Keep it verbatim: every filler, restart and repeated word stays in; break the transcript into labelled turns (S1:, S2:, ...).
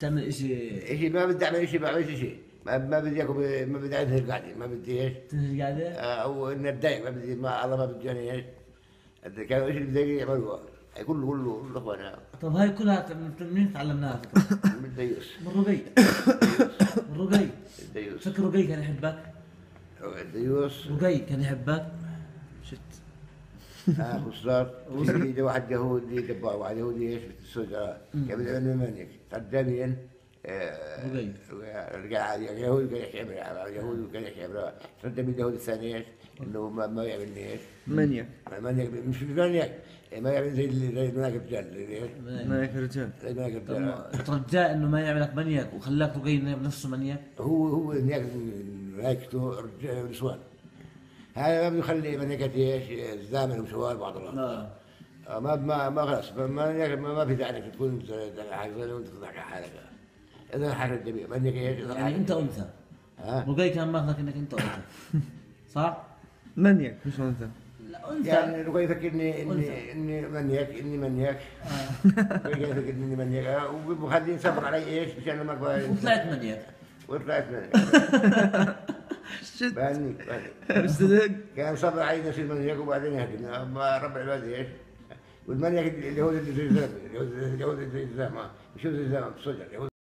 S1: تعمل شيء
S2: شيء ما بدي اعمل شيء، ما بعملش شيء، ما ما بدي اكون، ما بدي انهي قاعدة، ما بدي ايش؟
S1: تنهي قاعدة؟
S2: او اني اتضايق، ما بدي، ما الله ما بدي انا ايش؟ كانوا ايش اللي بده يعملوه؟ كله كله كله اخوانا.
S1: طب هاي كلها من مين تعلمناها؟
S2: من الديوس.
S1: من RoGay. من RoGay.
S2: الديوس.
S1: فكر RoGay كان يحبك؟
S2: الديوس.
S1: RoGay كان يحبك؟
S3: شت.
S2: اه خسران. ويجي واحد يهودي جبار، واحد يهودي ايش بالسوداء، كان بيعمل مانيك، ترجمين.
S1: RoGay.
S2: رجع يهودي كان يحكي عبره، يهودي كان يحكي عبره، ترجم اليهودي الثاني ايش؟ انه ما ما يعمل ايش؟
S3: مانياك.
S2: مانيك مش مانيك، ما يعمل زي زي الملاك الرجال.
S3: مانياك الرجال.
S2: زي الملاك الرجال.
S1: ترجاه انه ما يعملك منيك وخلاك RoGay نفسه منيك؟
S2: هو هو مانيك ملايكته رجال ونسوان. هذا ما بيخلي منيكة ايش؟ زامن وسوال بعض الوقت.
S1: لا
S2: ما ما ما خلاص ما ما, ما في داعي انك تكون حاجه وانت تضحك على حالك. اذا حاجه جميله منك ايش؟
S1: يعني انت انثى.
S2: ها؟
S1: RoGay كان ماخذك انك انت انثى. صح؟
S3: مانياك مش انثى.
S1: لا انثى.
S2: يعني RoGay يفكرني اني اني منيك اني منيك. RoGay يفكرني اني منيك ومخليني صبر علي ايش؟ مشان ما اقبل.
S1: وطلعت منيك.
S2: وطلعت منيك.
S3: شت.
S2: باني باني.
S3: صدق.
S2: كان صبر علي نفس المنيك وبعدين يهدم. اما رب العباد ايش؟ والمنيك اللي هو اللي زي الزلمه، اللي هو اللي زي الزلمه، مش زي الزلمه بصدق.